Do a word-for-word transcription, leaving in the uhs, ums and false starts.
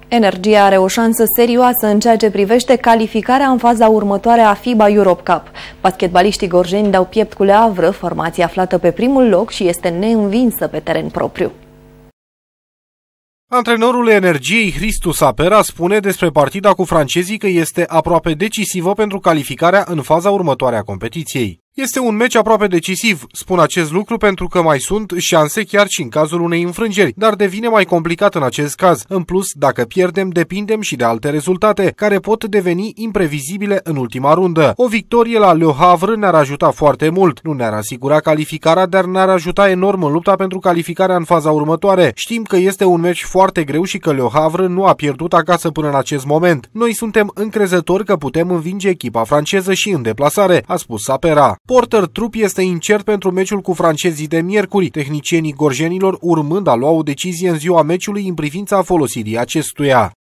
Energia are o șansă serioasă în ceea ce privește calificarea în faza următoare a FIBA Europe Cup. Basketbaliștii gorjeni dau piept cu Le Havre, formație aflată pe primul loc și este neînvinsă pe teren propriu. Antrenorul Energiei, Hristu Sapera, spune despre partida cu francezii că este aproape decisivă pentru calificarea în faza următoare a competiției. Este un meci aproape decisiv, spun acest lucru pentru că mai sunt șanse chiar și în cazul unei înfrângeri, dar devine mai complicat în acest caz. În plus, dacă pierdem, depindem și de alte rezultate, care pot deveni imprevizibile în ultima rundă. O victorie la Le Havre ne-ar ajuta foarte mult. Nu ne-ar asigura calificarea, dar ne-ar ajuta enorm în lupta pentru calificarea în faza următoare. Știm că este un meci foarte greu și că Le Havre nu a pierdut acasă până în acest moment. Noi suntem încrezători că putem învinge echipa franceză și în deplasare, a spus Sapera. Porter Trup este incert pentru meciul cu francezii de miercuri, tehnicienii gorjenilor urmând a lua o decizie în ziua meciului în privința folosirii acestuia.